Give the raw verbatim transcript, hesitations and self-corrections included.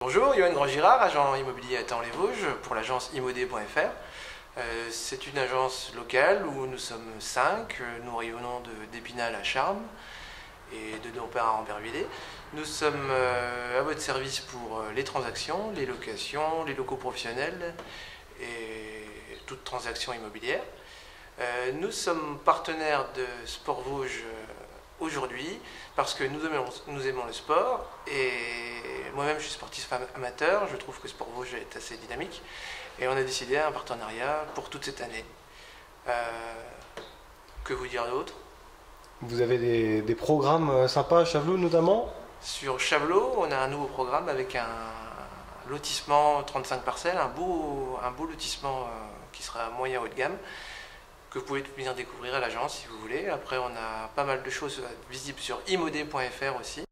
Bonjour, Yoann Grand-Girard, agent immobilier à Thaon-les-Vosges pour l'agence immodé point F R. Euh, c'est une agence locale où nous sommes cinq, nous rayonnons d'Épinal à Charmes et de Dompart à Ambervillers. Nous sommes euh, à votre service pour les transactions, les locations, les locaux professionnels et toute transaction immobilière. Euh, nous sommes partenaires de Sport Vosges aujourd'hui parce que nous aimons, nous aimons le sport et moi-même je suis sportif amateur, je trouve que Sport Vosges est assez dynamique et on a décidé un partenariat pour toute cette année. Euh, que vous dire d'autre? Vous avez des, des programmes sympas à Chavelot notamment? Sur Chavelot, on a un nouveau programme avec un lotissement trente-cinq parcelles, un beau, un beau lotissement euh, qui sera moyen haut de gamme, que vous pouvez venir découvrir à l'agence si vous voulez. Après, on a pas mal de choses visibles sur immodé point F R aussi.